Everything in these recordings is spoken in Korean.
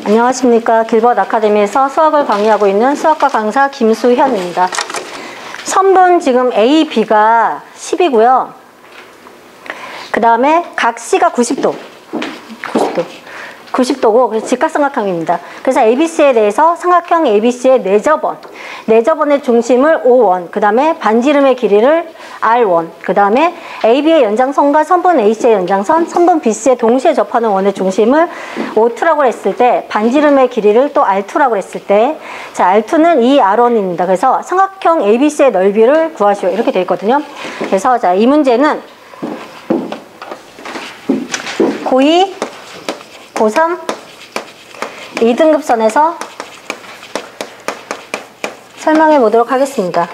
안녕하십니까. 길벗 아카데미에서 수학을 강의하고 있는 수학과 강사 김수현입니다. 선분 지금 A, B가 10이고요. 그 다음에 각 C가 90도고 그래서 직각삼각형입니다. 그래서 ABC에 대해서 삼각형 ABC의 내저번의 중심을 O1, 그 다음에 반지름의 길이를 R1, 그 다음에 AB의 연장선과 선분 AC의 연장선, 선분 BC에 동시에 접하는 원의 중심을 O2라고 했을 때, 반지름의 길이를 또 R2라고 했을 때, 자, R2는 이 R1입니다. 그래서 삼각형 ABC의 넓이를 구하시오. 이렇게 되어 있거든요. 그래서 자, 이 문제는 고2, 고3, 2등급선에서 설명해 보도록 하겠습니다.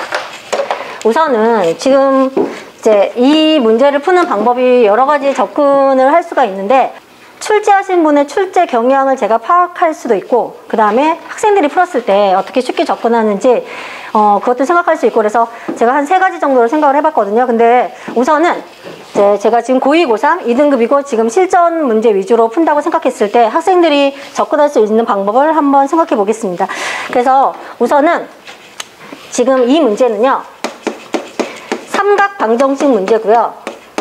우선은 지금 이제 이 문제를 푸는 방법이 여러 가지 접근을 할 수가 있는데, 출제하신 분의 출제 경향을 제가 파악할 수도 있고, 그 다음에 학생들이 풀었을 때 어떻게 쉽게 접근하는지 그것도 생각할 수 있고, 그래서 제가 한 3가지 정도로 생각을 해봤거든요. 근데 우선은 제가 지금 고2, 고3, 2등급이고 지금 실전 문제 위주로 푼다고 생각했을 때 학생들이 접근할 수 있는 방법을 한번 생각해 보겠습니다. 그래서 우선은 지금 이 문제는요, 삼각 방정식 문제고요.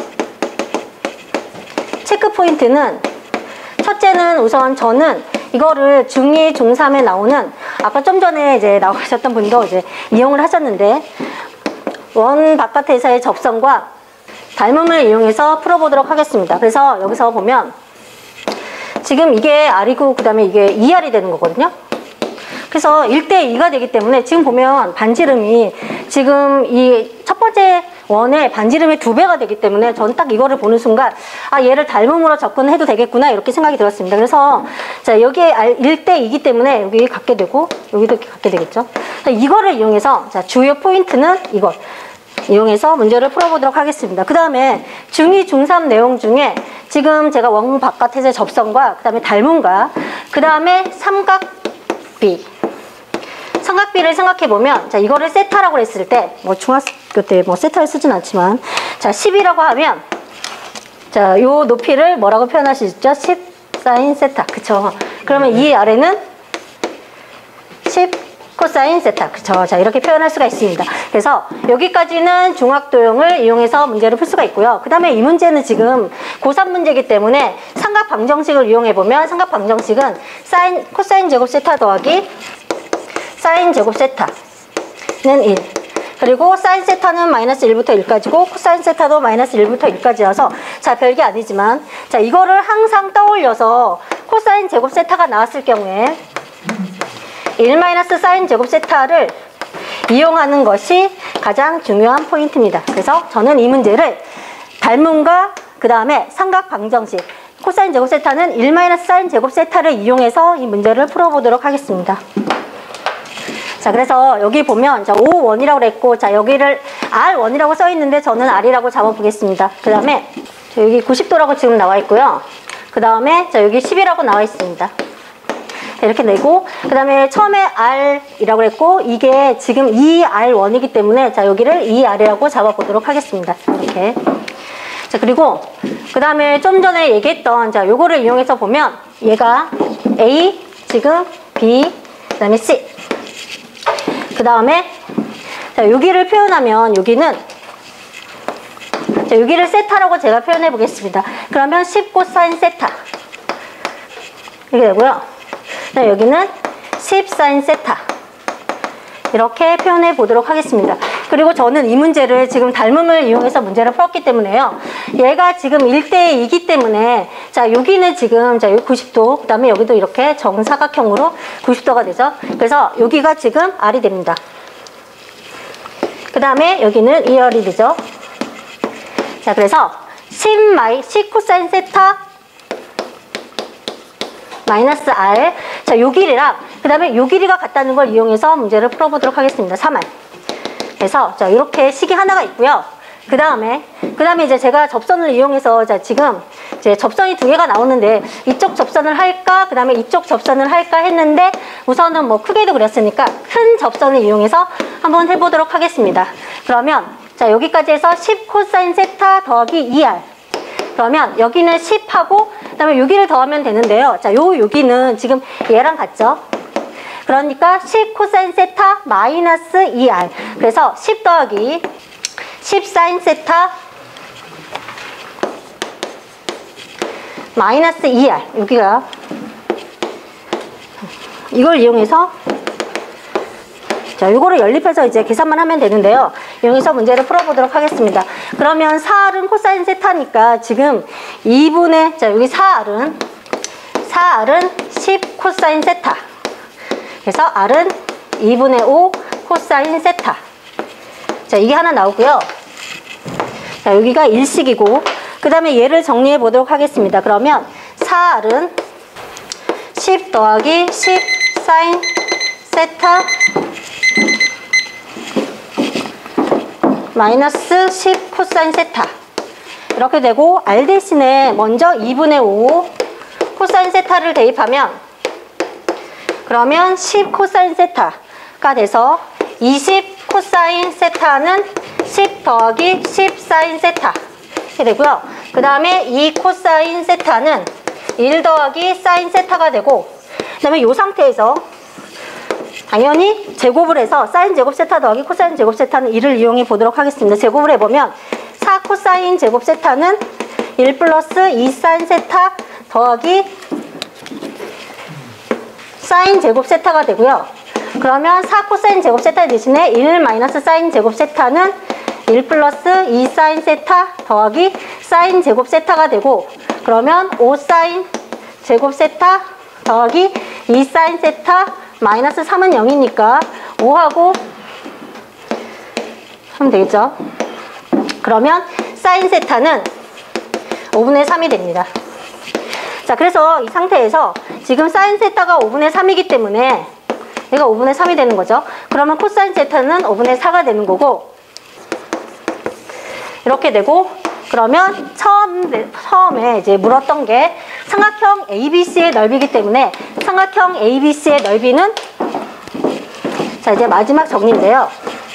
체크 포인트는 첫째는 우선 저는 이거를 중2, 중3에 나오는, 아까 좀 전에 이제 나오셨던 분도 이제 이용을 하셨는데, 원 바깥에서의 접선과 닮음을 이용해서 풀어보도록 하겠습니다. 그래서 여기서 보면 지금 이게 R이고 그 다음에 이게 2R이 되는 거거든요. 그래서 1대2가 되기 때문에 지금 보면 반지름이 지금 이 첫 번째 원의 반지름의 2배가 되기 때문에 저는 딱 이거를 보는 순간 얘를 닮음으로 접근해도 되겠구나 이렇게 생각이 들었습니다. 그래서 자, 여기에 1대2이기 때문에 여기 갖게 되고 여기도 이렇게 갖게 되겠죠. 이거를 이용해서 자, 주요 포인트는 이거 이용해서 문제를 풀어보도록 하겠습니다. 그 다음에 중2, 중3 내용 중에 지금 제가 원 바깥에서의 접선과 그 다음에 닮음과 그 다음에 삼각비를 생각해보면, 자, 이거를 세타라고 했을 때, 뭐 중학교 때 뭐 세타를 쓰진 않지만, 자, 10이라고 하면, 자, 요 높이를 뭐라고 표현할 수 있죠? 10 사인 세타. 그쵸? 그러면 이 아래는 10 코사인 세타. 그쵸? 자, 이렇게 표현할 수가 있습니다. 그래서 여기까지는 중학도형을 이용해서 문제를 풀 수가 있고요. 그 다음에 이 문제는 지금 고3 문제이기 때문에 삼각 방정식을 이용해보면, 삼각 방정식은 코사인 제곱 세타 더하기 사인 제곱 세타는 1, 그리고 사인 세타는 마이너스 1부터 1까지고 코사인 세타도 마이너스 1부터 1까지여서 자, 별게 아니지만, 자, 이거를 항상 떠올려서 코사인 제곱 세타가 나왔을 경우에 1 마이너스 사인 제곱 세타를 이용하는 것이 가장 중요한 포인트입니다. 그래서 저는 이 문제를 닮음과 그 다음에 삼각 방정식 코사인 제곱 세타는 1 마이너스 사인 제곱 세타를 이용해서 이 문제를 풀어보도록 하겠습니다. 자, 그래서 여기 보면 자, O1이라고 그랬고, 자, 여기를 R1이라고 써 있는데 저는 R이라고 잡아보겠습니다. 그 다음에 여기 90도라고 지금 나와 있고요. 그 다음에 자, 여기 10이라고 나와 있습니다. 이렇게 내고, 그 다음에 처음에 R이라고 했고, 이게 지금 2R1이기 때문에 자, 여기를 2R이라고 잡아보도록 하겠습니다. 이렇게. 자, 그리고 그 다음에 좀 전에 얘기했던 자, 요거를 이용해서 보면 얘가 A, 지금 B, 그 다음에 C. 그 다음에 자, 여기를 표현하면 여기는 자, 여기를 세타라고 제가 표현해 보겠습니다. 그러면 10 코사인 세타 이렇게 되고요. 자, 여기는 10 사인 세타 이렇게 표현해 보도록 하겠습니다. 그리고 저는 이 문제를 지금 닮음을 이용해서 문제를 풀었기 때문에요, 얘가 지금 1대2이기 때문에 자, 여기는 지금 자, 여기 90도, 그 다음에 여기도 이렇게 정사각형으로 90도가 되죠. 그래서 여기가 지금 R이 됩니다. 그 다음에 여기는 2R이 되죠. 자, 그래서 10 코사인 세타 마이너스 R, 자, 요 길이랑 그 다음에 요 길이가 같다는 걸 이용해서 문제를 풀어보도록 하겠습니다. 3R. 그래서 자, 이렇게 식이 하나가 있고요. 그 다음에 이제 제가 접선을 이용해서 자, 지금 이제 접선이 2개가 나오는데 이쪽 접선을 할까, 그 다음에 이쪽 접선을 할까 했는데 우선은 뭐 크게도 그렸으니까 큰 접선을 이용해서 한번 해보도록 하겠습니다. 그러면 자, 여기까지 해서 10 코사인 세타 더하기 2R, 그러면 여기는 10하고 그다음에 6을 더하면 되는데요. 자, 요 6는 지금 얘랑 같죠? 그러니까 10 코사인 세타 마이너스 2r. 그래서 10 더하기 10 사인 세타 마이너스 2r. 여기가 이걸 이용해서 자, 요거를 연립해서 이제 계산만 하면 되는데요. 이용해서 문제를 풀어보도록 하겠습니다. 그러면 4r은 코사인 세타니까 지금 2분의, 자, 여기 4r은 10 코사인 세타. 그래서 r은 2분의 5 코사인 세타. 자, 이게 하나 나오고요. 자, 여기가 일식이고, 그 다음에 얘를 정리해 보도록 하겠습니다. 그러면 4r은 10 더하기 10 사인 세타 마이너스 10 코사인 세타. 이렇게 되고, r 대신에 먼저 2분의 5 코사인 세타를 대입하면, 그러면 10 코사인 세타가 돼서 20 코사인 세타는 10 더하기 10 사인 세타 이렇게 되고요. 그 다음에 2 코사인 세타는 1 더하기 사인 세타가 되고, 그 다음에 이 상태에서 당연히 제곱을 해서 사인 제곱 세타 더하기 코사인 제곱 세타는 1을 이용해 보도록 하겠습니다. 제곱을 해보면 4 코사인 제곱 세타는 1 플러스 2 사인 세타 더하기 사인 제곱 세타가 되고요. 그러면 4 코사인 제곱 세타 대신에 1 마이너스 사인 제곱 세타는 1 플러스 2 사인 세타 더하기 사인 제곱 세타가 되고, 그러면 5 사인 제곱 세타 더하기 2 사인 세타 마이너스 3은 0이니까 5하고 하면 되겠죠. 그러면 사인 세타는 5분의 3이 됩니다. 자, 그래서 이 상태에서 지금 사인 세타가 5분의 3이기 때문에 얘가 5분의 3이 되는 거죠. 그러면 코사인 세타는 5분의 4가 되는 거고, 이렇게 되고, 그러면 처음에 이제 물었던 게 삼각형 ABC의 넓이기 때문에 삼각형 ABC의 넓이는, 자, 이제 마지막 정리인데요.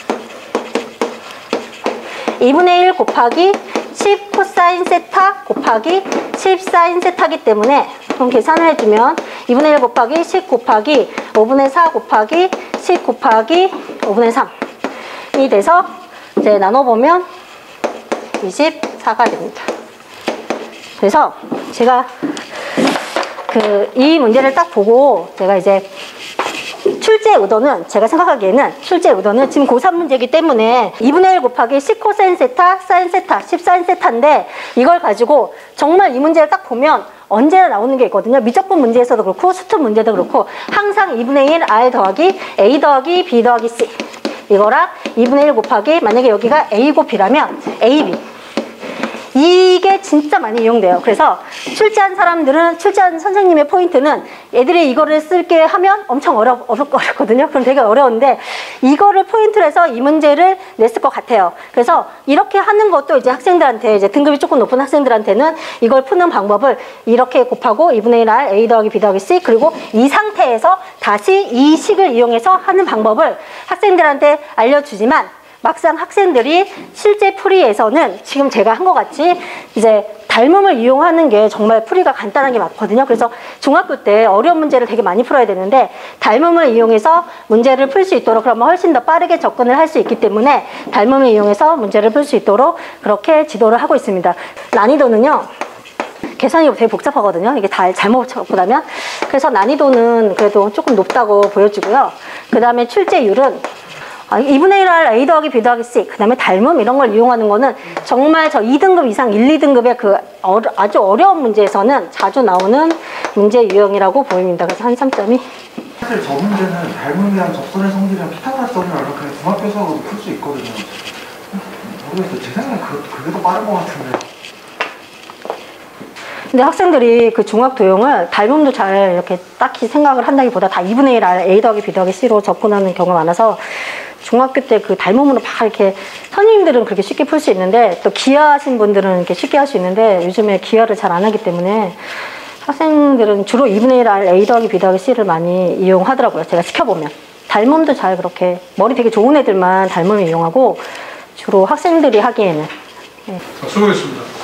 2분의 1 곱하기 10 코사인 세타 곱하기 10 사인 세타기 때문에, 그럼 계산을 해주면 2분의 1 곱하기 10 곱하기 5분의 4 곱하기 10 곱하기 5분의 3이 돼서 이제 나눠보면 24가 됩니다. 그래서 제가 이 문제를 딱 보고 제가 이제 출제 의도는, 제가 생각하기에는 출제 의도는 지금 고3 문제이기 때문에 2분의 1 곱하기 10 코사인 세타 사인 세타 10 사인 세타인데, 이걸 가지고 정말 이 문제를 딱 보면 언제나 나오는 게 있거든요. 미적분 문제에서도 그렇고 수특 문제도 그렇고 항상 2분의 1 r 더하기 a 더하기 b 더하기 c, 이거랑 2분의 1 곱하기, 만약에 여기가 a고 b라면 ab, 이게 진짜 많이 이용돼요. 그래서 출제한 선생님의 포인트는 애들이 이거를 쓸게 하면 엄청 어렵거든요. 그럼 되게 어려운데 이거를 포인트로 해서 이 문제를 냈을 것 같아요. 그래서 이렇게 하는 것도 이제 학생들한테, 이제 등급이 조금 높은 학생들한테는 이걸 푸는 방법을 이렇게 곱하고 2분의 1r a 더하기 b 더하기 c, 그리고 이 상태에서 다시 이 식을 이용해서 하는 방법을 학생들한테 알려주지만, 막상 학생들이 실제 풀이에서는 지금 제가 한 것 같이 이제 닮음을 이용하는 게 정말 풀이가 간단한 게 많거든요. 그래서 중학교 때 어려운 문제를 되게 많이 풀어야 되는데 닮음을 이용해서 문제를 풀 수 있도록, 그러면 훨씬 더 빠르게 접근을 할 수 있기 때문에 닮음을 이용해서 문제를 풀 수 있도록 그렇게 지도를 하고 있습니다. 난이도는요, 계산이 되게 복잡하거든요. 이게 다 잘못 적고 나면. 그래서 난이도는 그래도 조금 높다고 보여지고요. 그 다음에 출제율은 2분의 1r a 더하기 b 더하기 c, 그 다음에 닮음 이런 걸 이용하는 거는 정말 저 2등급 이상 1, 2등급의 그 아주 어려운 문제에서는 자주 나오는 문제 유형이라고 보입니다. 그래서 한 3점이. 사실 저 문제는 닮음이랑 접선의 성질이랑 피타고라스를 알면 그냥 중학교 수학으로 풀 수 있거든요. 모르겠어요. 제 생각엔 그게 더 빠른 것 같은데. 근데 학생들이 그 중학 도형을 닮음도 잘 이렇게 딱히 생각을 한다기보다 다 2분의 1 r a 더하기 b 더하기 c로 접근하는 경우가 많아서 중학교 때 그 닮음으로 막 이렇게, 선생님들은 그렇게 쉽게 풀 수 있는데 또 기하하신 분들은 이렇게 쉽게 할 수 있는데, 요즘에 기하를 잘 안 하기 때문에 학생들은 주로 2분의 1 r a 더하기 b 더하기 c를 많이 이용하더라고요. 제가 시켜보면 닮음도 잘, 그렇게 머리 되게 좋은 애들만 닮음을 이용하고 주로 학생들이 하기에는. 수고했습니다.